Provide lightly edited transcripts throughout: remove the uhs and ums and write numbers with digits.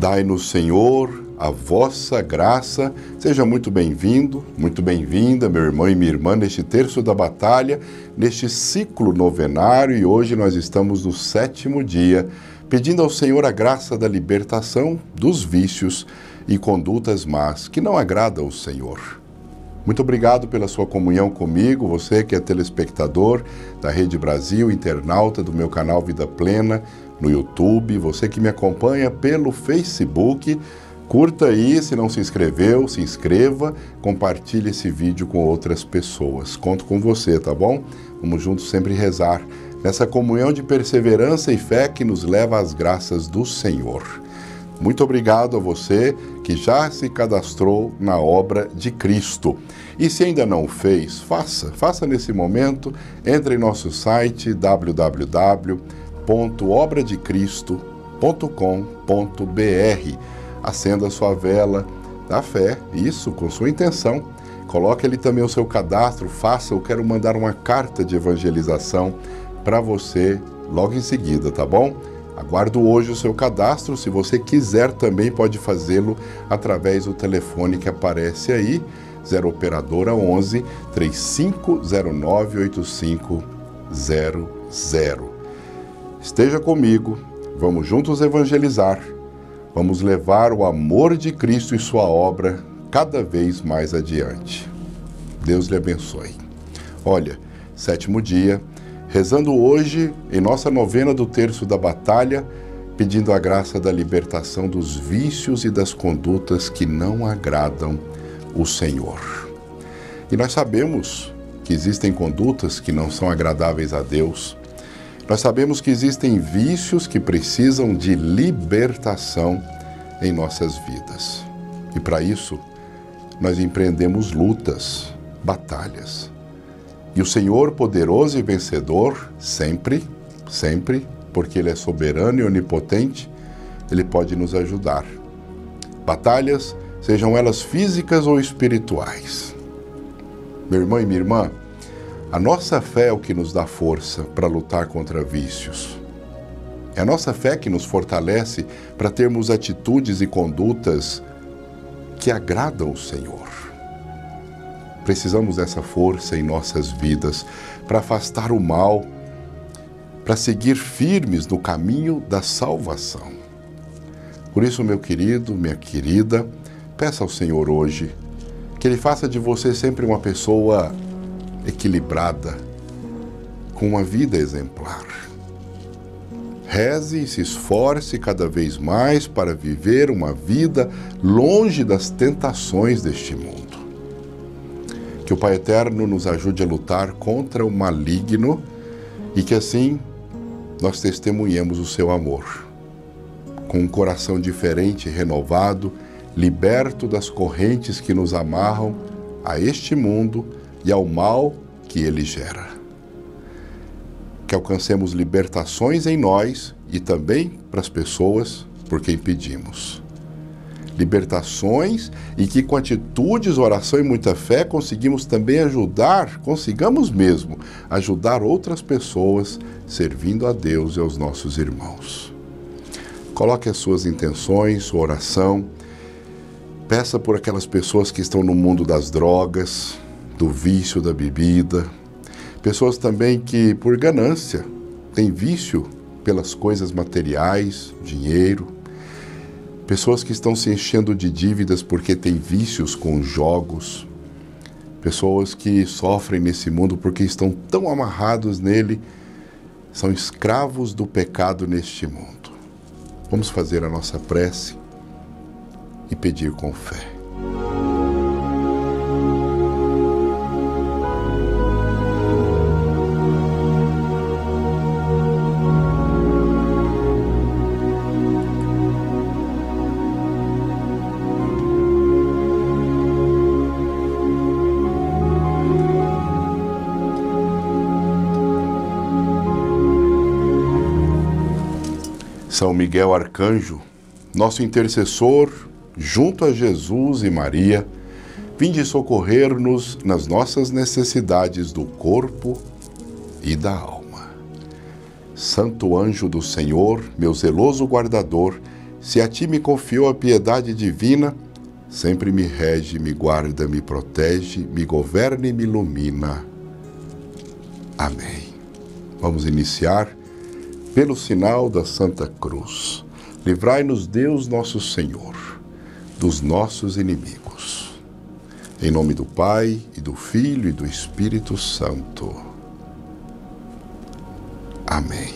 Dai-nos, Senhor, a vossa graça. Seja muito bem-vindo, muito bem-vinda, meu irmão e minha irmã, neste terço da batalha, neste ciclo novenário, e hoje nós estamos no 7º dia, pedindo ao Senhor a graça da libertação dos vícios e condutas más que não agradam ao Senhor. Muito obrigado pela sua comunhão comigo, você que é telespectador da Rede Brasil, internauta do meu canal Vida Plena no YouTube, você que me acompanha pelo Facebook, curta aí, se não se inscreveu, se inscreva, compartilhe esse vídeo com outras pessoas. Conto com você, tá bom? Vamos juntos sempre rezar nessa comunhão de perseverança e fé que nos leva às graças do Senhor. Muito obrigado a você que já se cadastrou na obra de Cristo. E se ainda não fez, faça nesse momento, entre em nosso site www.obradecristo.com.br. Acenda a sua vela da fé, isso, com sua intenção. Coloque ali também o seu cadastro, eu quero mandar uma carta de evangelização para você logo em seguida, tá bom? Aguardo hoje o seu cadastro, se você quiser também pode fazê-lo através do telefone que aparece aí, 0 operadora 11 3509 8500. Esteja comigo, vamos juntos evangelizar, vamos levar o amor de Cristo e sua obra cada vez mais adiante. Deus lhe abençoe. Olha, 7º dia, rezando hoje em nossa novena do Terço da Batalha, pedindo a graça da libertação dos vícios e das condutas que não agradam o Senhor. E nós sabemos que existem condutas que não são agradáveis a Deus. Nós sabemos que existem vícios que precisam de libertação em nossas vidas. E para isso, nós empreendemos lutas, batalhas. E o Senhor, poderoso e vencedor, sempre, porque Ele é soberano e onipotente, Ele pode nos ajudar. Batalhas, sejam elas físicas ou espirituais. Meu irmão e minha irmã, a nossa fé é o que nos dá força para lutar contra vícios. É a nossa fé que nos fortalece para termos atitudes e condutas que agradam o Senhor. Precisamos dessa força em nossas vidas para afastar o mal, para seguir firmes no caminho da salvação. Por isso, meu querido, minha querida, peça ao Senhor hoje que Ele faça de você sempre uma pessoa equilibrada, com uma vida exemplar. Reze e se esforce cada vez mais para viver uma vida longe das tentações deste mundo. Que o Pai Eterno nos ajude a lutar contra o maligno e que assim nós testemunhemos o seu amor. Com um coração diferente e renovado, liberto das correntes que nos amarram a este mundo e ao mal que ele gera. Que alcancemos libertações em nós e também para as pessoas por quem pedimos. Libertações e que com atitudes, oração e muita fé consigamos mesmo ajudar outras pessoas servindo a Deus e aos nossos irmãos. Coloque as suas intenções, sua oração, peça por aquelas pessoas que estão no mundo das drogas, do vício da bebida, pessoas também que por ganância têm vício pelas coisas materiais, dinheiro, pessoas que estão se enchendo de dívidas porque têm vícios com jogos, pessoas que sofrem nesse mundo porque estão tão amarrados nele, são escravos do pecado neste mundo. Vamos fazer a nossa prece e pedir com fé. São Miguel Arcanjo, nosso intercessor, junto a Jesus e Maria, vinde socorrer-nos nas nossas necessidades do corpo e da alma. Santo anjo do Senhor, meu zeloso guardador, Se a ti me confiou a piedade divina, sempre me rege, me guarda, me protege, me governa e me ilumina. Amém. Vamos iniciar pelo sinal da Santa Cruz. Livrai-nos, Deus nosso Senhor, dos nossos inimigos. Em nome do Pai, e do Filho, e do Espírito Santo. Amém.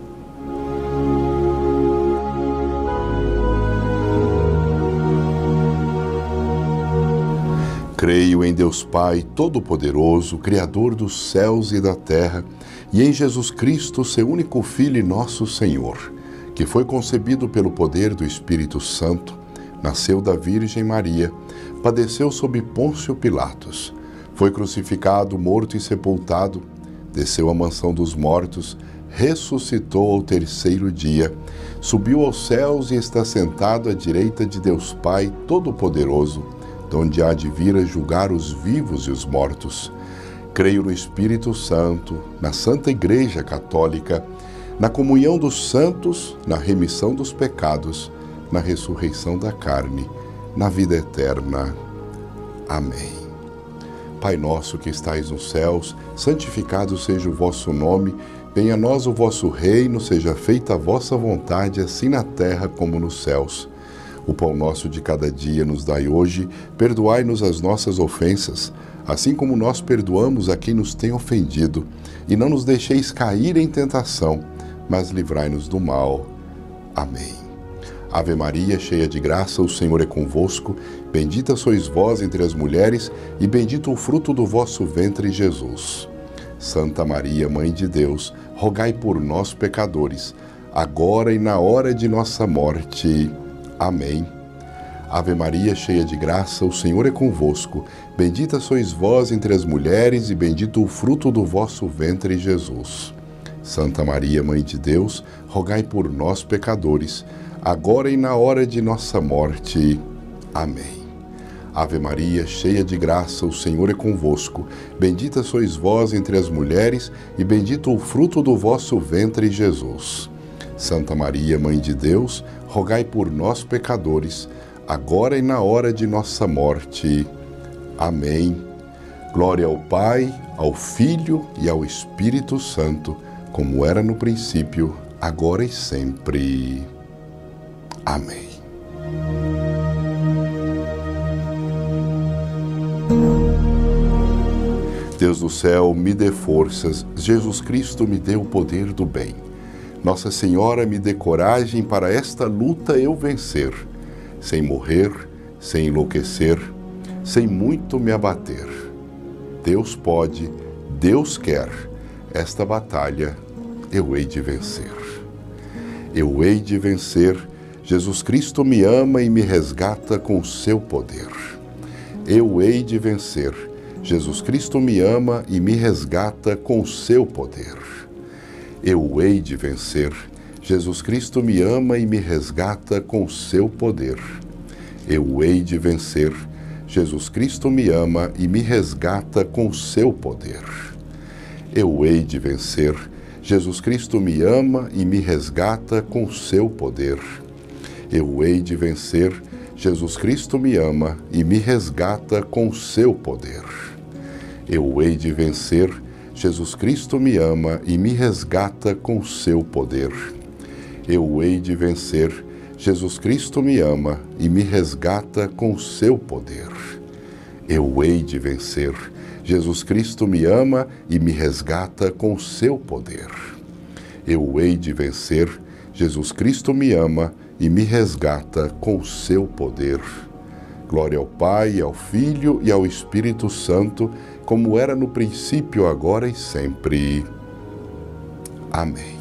Creio em Deus Pai Todo-Poderoso, Criador dos céus e da terra, e em Jesus Cristo, seu único Filho e nosso Senhor, que foi concebido pelo poder do Espírito Santo, nasceu da Virgem Maria, padeceu sob Pôncio Pilatos, foi crucificado, morto e sepultado, desceu à mansão dos mortos, ressuscitou ao terceiro dia, subiu aos céus e está sentado à direita de Deus Pai Todo-Poderoso, donde há de vir a julgar os vivos e os mortos. Creio no Espírito Santo, na Santa Igreja Católica, na comunhão dos santos, na remissão dos pecados, na ressurreição da carne, na vida eterna. Amém. Pai nosso que estais nos céus, santificado seja o vosso nome, venha a nós o vosso reino, seja feita a vossa vontade, assim na terra como nos céus. O pão nosso de cada dia nos dai hoje, perdoai-nos as nossas ofensas, assim como nós perdoamos a quem nos tem ofendido, e não nos deixeis cair em tentação, mas livrai-nos do mal. Amém. Ave Maria, cheia de graça, o Senhor é convosco, bendita sois vós entre as mulheres, e bendito o fruto do vosso ventre, Jesus. Santa Maria, Mãe de Deus, rogai por nós, pecadores, agora e na hora de nossa morte. Amém. Ave Maria, cheia de graça, o Senhor é convosco. Bendita sois vós entre as mulheres, e bendito o fruto do vosso ventre, Jesus. Santa Maria, Mãe de Deus, rogai por nós, pecadores, agora e na hora de nossa morte. Amém. Ave Maria, cheia de graça, o Senhor é convosco. Bendita sois vós entre as mulheres, e bendito o fruto do vosso ventre, Jesus. Santa Maria, Mãe de Deus, rogai por nós, pecadores, agora e na hora de nossa morte. Amém. Glória ao Pai, ao Filho e ao Espírito Santo, como era no princípio, agora e sempre. Amém. Deus do céu, me dê forças, Jesus Cristo me dê o poder do bem. Nossa Senhora me dê coragem para esta luta eu vencer, sem morrer, sem enlouquecer, sem muito me abater. Deus pode, Deus quer, esta batalha eu hei de vencer. Eu hei de vencer, Jesus Cristo me ama e me resgata com o seu poder. Eu hei de vencer, Jesus Cristo me ama e me resgata com o seu poder. Eu hei de vencer, Jesus Cristo me ama e me resgata com o seu poder. Eu hei de vencer, Jesus Cristo me ama e me resgata com o seu poder. Eu hei de vencer, Jesus Cristo me ama e me resgata com o seu poder. Eu hei de vencer, Jesus Cristo me ama e me resgata com o seu poder. Eu hei de vencer, Jesus Cristo me ama e me resgata com o seu poder. Eu hei de vencer, Jesus Cristo me ama e me resgata com o seu poder. Eu hei de vencer, Jesus Cristo me ama e me resgata com o seu poder. Eu hei de vencer, Jesus Cristo me ama e me resgata com o seu poder. Glória ao Pai, ao Filho e ao Espírito Santo, como era no princípio, agora e sempre. Amém.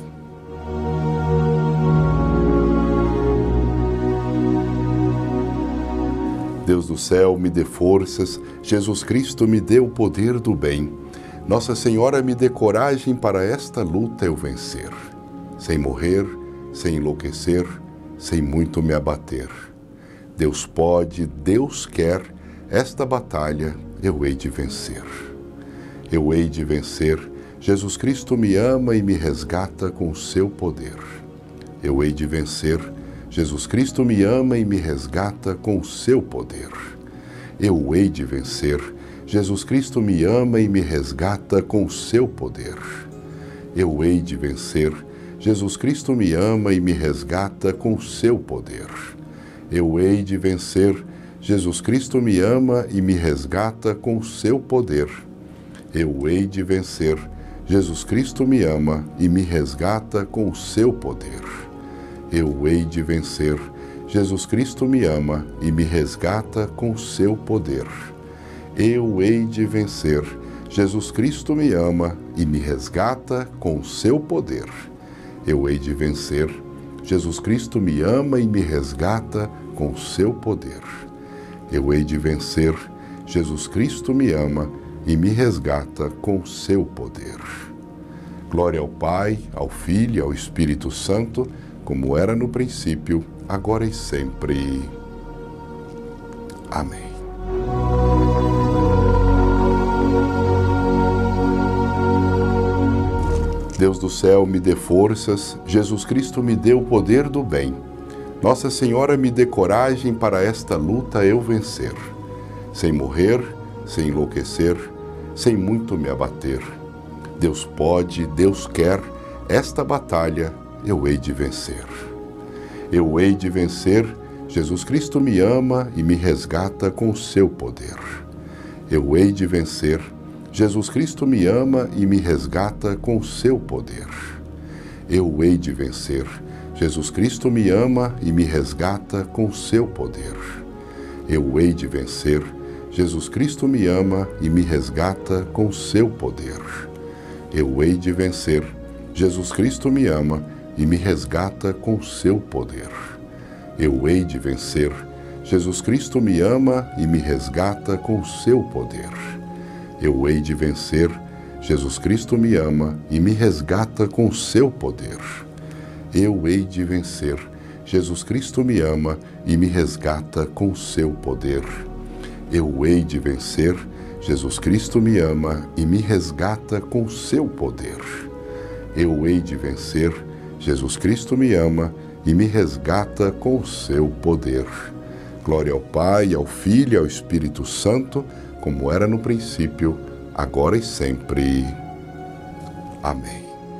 Deus do céu, me dê forças, Jesus Cristo me dê o poder do bem. Nossa Senhora me dê coragem para esta luta eu vencer, sem morrer, sem enlouquecer, sem muito me abater. Deus pode, Deus quer, esta batalha eu hei de vencer. Eu hei de vencer, Jesus Cristo me ama e me resgata com o seu poder. Eu hei de vencer, Jesus Cristo me ama e me resgata com o seu poder. Eu hei de vencer. Jesus Cristo me ama e me resgata com o seu poder. Eu hei de vencer. Jesus Cristo me ama e me resgata com o seu poder. Eu hei de vencer. Jesus Cristo me ama e me resgata com o seu poder. Eu hei de vencer. Jesus Cristo me ama e me resgata com o seu poder. Eu hei de vencer. Jesus Cristo me ama e me resgata com o seu poder. Eu hei de vencer. Jesus Cristo me ama e me resgata com o seu poder. Eu hei de vencer. Jesus Cristo me ama e me resgata com o seu poder. Eu hei de vencer. Jesus Cristo me ama e me resgata com o seu poder. Glória ao Pai, ao Filho e ao Espírito Santo, como era no princípio, agora e sempre. Amém. Deus do céu, me dê forças, Jesus Cristo me dê o poder do bem. Nossa Senhora me dê coragem para esta luta eu vencer, sem morrer, sem enlouquecer, sem muito me abater. Deus pode, Deus quer, esta batalha eu hei de vencer. Eu hei de vencer, Jesus Cristo me ama e me resgata com o seu poder. Eu hei de vencer, Jesus Cristo me ama e me resgata com o seu poder. Eu hei de vencer, Jesus Cristo me ama e me resgata com o seu poder. Eu hei de vencer, Jesus Cristo me ama e me resgata com o seu poder. Eu hei de vencer, Jesus Cristo me ama e me resgata com o seu poder. Eu hei de vencer, Jesus Cristo me ama e me resgata com o seu poder. Eu hei de vencer, Jesus Cristo me ama e me resgata com o seu poder. Eu hei de vencer, Jesus Cristo me ama e me resgata com o seu poder. Eu hei de vencer, Jesus Cristo me ama e me resgata com o seu poder. Eu hei de vencer, Jesus Cristo me ama e me resgata com o seu poder. Glória ao Pai, ao Filho e ao Espírito Santo, como era no princípio, agora e sempre. Amém.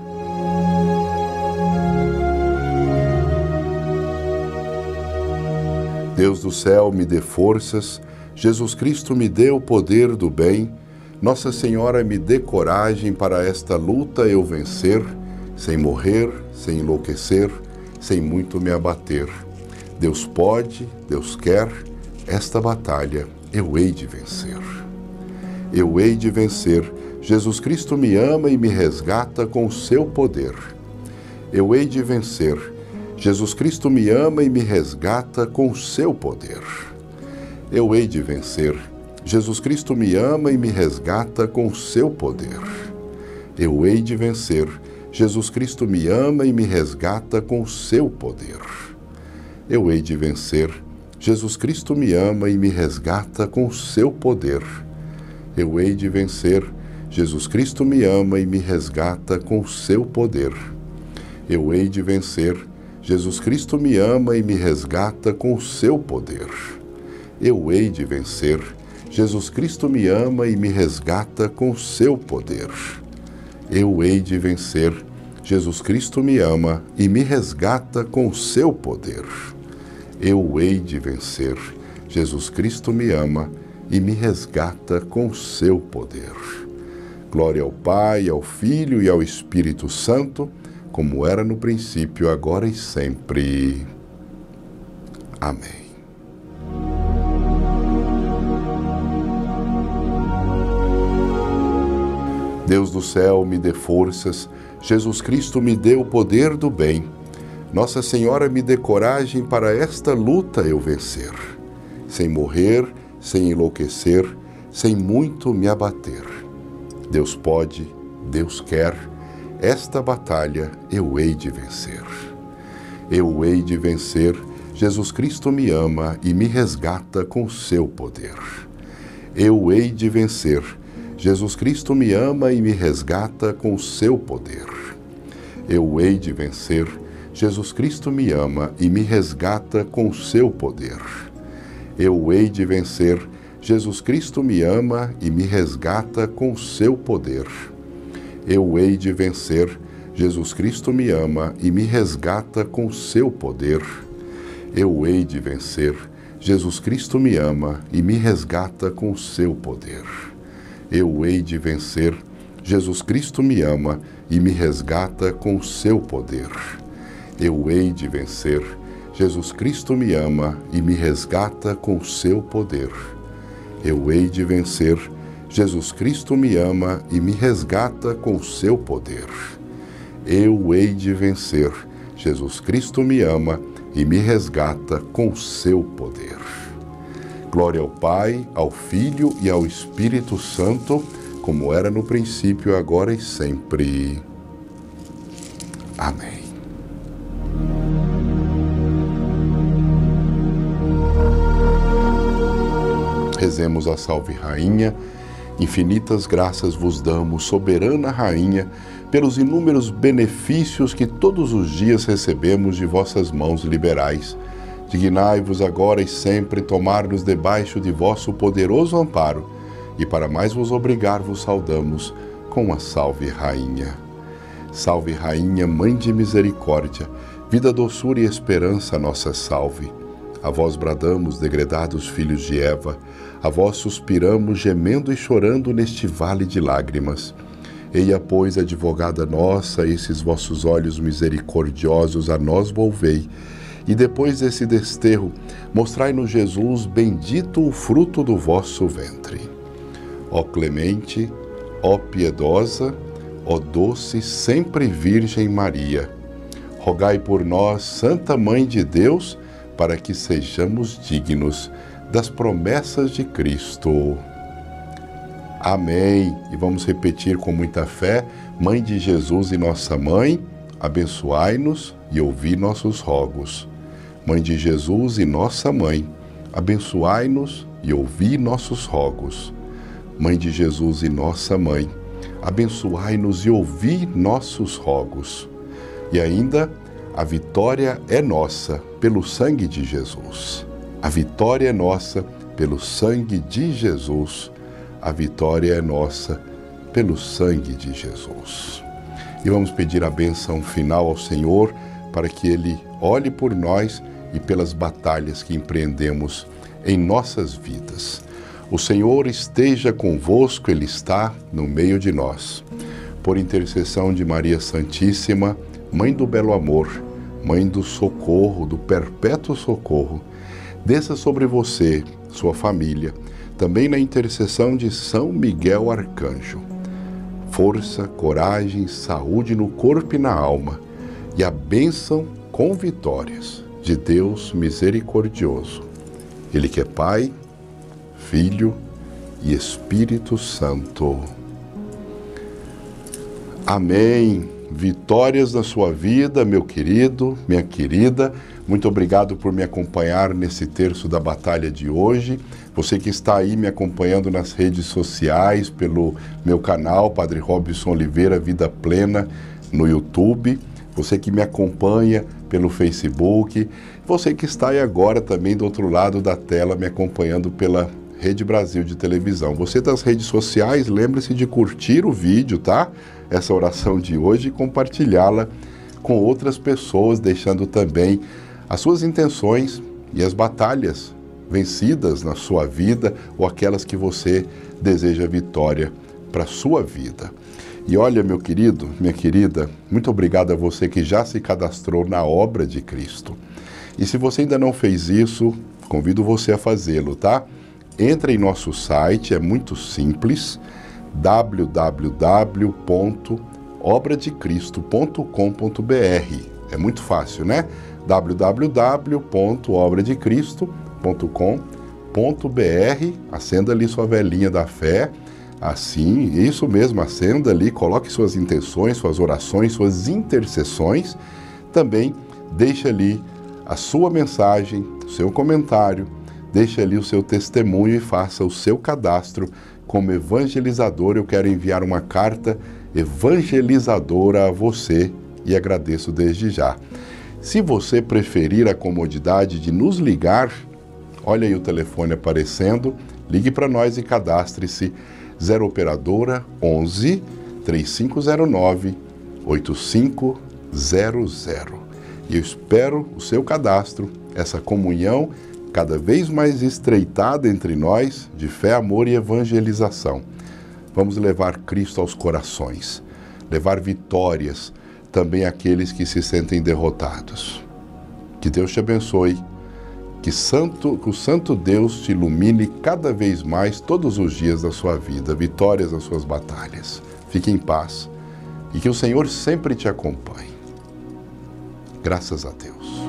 Deus do céu, me dê forças, Jesus Cristo me dê o poder do bem, Nossa Senhora me dê coragem para esta luta eu vencer, sem morrer, sem enlouquecer, sem muito me abater. Deus pode, Deus quer, esta batalha eu hei de vencer. Eu hei de vencer, Jesus Cristo me ama e me resgata com o seu poder. Eu hei de vencer, Jesus Cristo me ama e me resgata com o seu poder. Eu hei de vencer, Jesus Cristo me ama e me resgata com o seu poder. Eu hei de vencer, Jesus Cristo me ama e me resgata com o seu poder. Eu hei de vencer, Jesus Cristo me ama e me resgata com o seu poder. Eu hei de vencer, Jesus Cristo me ama e me resgata com o seu poder. Eu hei de vencer, Jesus Cristo me ama e me resgata com o seu poder. Eu hei de vencer, Jesus Cristo me ama e me resgata com o seu poder. Eu hei de vencer, Jesus Cristo me ama e me resgata com o seu poder. Eu hei de vencer, Jesus Cristo me ama e me resgata com o seu poder. Glória ao Pai, ao Filho e ao Espírito Santo, como era no princípio, agora e sempre. Amém. Deus do céu, me dê forças, Jesus Cristo me dê o poder do bem, Nossa Senhora me dê coragem para esta luta eu vencer, sem morrer, sem enlouquecer, sem muito me abater. Deus pode, Deus quer, esta batalha eu hei de vencer. Eu hei de vencer, Jesus Cristo me ama e me resgata com o seu poder. Eu hei de vencer, Jesus Cristo me ama e me resgata com o seu poder. Eu hei de vencer, Jesus Cristo me ama e me resgata com o seu poder. Eu hei de vencer. Jesus Cristo me ama e me resgata com o seu poder. Eu hei de vencer. Jesus Cristo me ama e me resgata com o seu poder. Eu hei de vencer. Jesus Cristo me ama e me resgata com o seu poder. Eu hei de vencer. Jesus Cristo me ama e me resgata com o seu poder. Eu hei de vencer. Jesus Cristo me ama e me resgata com o seu poder. Eu hei de vencer. Jesus Cristo me ama e me resgata com o seu poder. Eu hei de vencer. Jesus Cristo me ama e me resgata com o seu poder. Glória ao Pai, ao Filho e ao Espírito Santo, como era no princípio, agora e sempre. Amém. Rezemos a Salve Rainha. Infinitas graças vos damos, soberana Rainha, pelos inúmeros benefícios que todos os dias recebemos de vossas mãos liberais. Dignai-vos agora e sempre tomar-nos debaixo de vosso poderoso amparo, e para mais vos obrigar vos saudamos com a Salve Rainha. Salve Rainha, Mãe de Misericórdia, vida, doçura e esperança, nossa salve. A vós bradamos, degredados filhos de Eva, a vós suspiramos, gemendo e chorando neste vale de lágrimas. Eia, pois, advogada nossa, esses vossos olhos misericordiosos a nós volvei, e depois desse desterro, mostrai-nos Jesus, bendito o fruto do vosso ventre. Ó clemente, ó piedosa, ó doce sempre Virgem Maria, rogai por nós, Santa Mãe de Deus, para que sejamos dignos das promessas de Cristo. Amém. E vamos repetir com muita fé: Mãe de Jesus e nossa Mãe, abençoai-nos e ouvi nossos rogos. Mãe de Jesus e nossa Mãe, abençoai-nos e ouvi nossos rogos. Mãe de Jesus e nossa Mãe, abençoai-nos e ouvi nossos rogos. E ainda, a vitória é nossa pelo sangue de Jesus. A vitória é nossa pelo sangue de Jesus. A vitória é nossa pelo sangue de Jesus. E vamos pedir a bênção final ao Senhor para que Ele olhe por nós e pelas batalhas que empreendemos em nossas vidas. O Senhor esteja convosco, Ele está no meio de nós. Por intercessão de Maria Santíssima, Mãe do Belo Amor, Mãe do socorro, do perpétuo socorro, desça sobre você, sua família, também na intercessão de São Miguel Arcanjo. Força, coragem, saúde no corpo e na alma, e a bênção com vitórias de Deus misericordioso. Ele que é Pai, Filho e Espírito Santo. Amém. Vitórias na sua vida, meu querido, minha querida. Muito obrigado por me acompanhar nesse terço da batalha de hoje. Você que está aí me acompanhando nas redes sociais, pelo meu canal, Padre Robson Oliveira Vida Plena, no YouTube. Você que me acompanha pelo Facebook. Você que está aí agora também do outro lado da tela me acompanhando pela Rede Brasil de televisão. Você das redes sociais, lembre-se de curtir o vídeo, tá? Essa oração de hoje e compartilhá-la com outras pessoas, deixando também as suas intenções e as batalhas vencidas na sua vida ou aquelas que você deseja vitória para a sua vida. E olha, meu querido, minha querida, muito obrigado a você que já se cadastrou na obra de Cristo. E se você ainda não fez isso, convido você a fazê-lo, tá? Entre em nosso site, é muito simples, www.obradecristo.com.br. É muito fácil, né? www.obradecristo.com.br. Acenda ali sua velinha da fé. Assim, isso mesmo, acenda ali, coloque suas intenções, suas orações, suas intercessões. Também deixe ali a sua mensagem, o seu comentário, deixe ali o seu testemunho e faça o seu cadastro como evangelizador. Eu quero enviar uma carta evangelizadora a você e agradeço desde já. Se você preferir a comodidade de nos ligar, olha aí o telefone aparecendo, ligue para nós e cadastre-se 0 operadora 11 3509 8500. E eu espero o seu cadastro, essa comunhão cada vez mais estreitada entre nós de fé, amor e evangelização. Vamos levar Cristo aos corações, levar vitórias também àqueles que se sentem derrotados. Que Deus te abençoe, que o Santo Deus te ilumine cada vez mais todos os dias da sua vida, vitórias das suas batalhas. Fique em paz e que o Senhor sempre te acompanhe. Graças a Deus.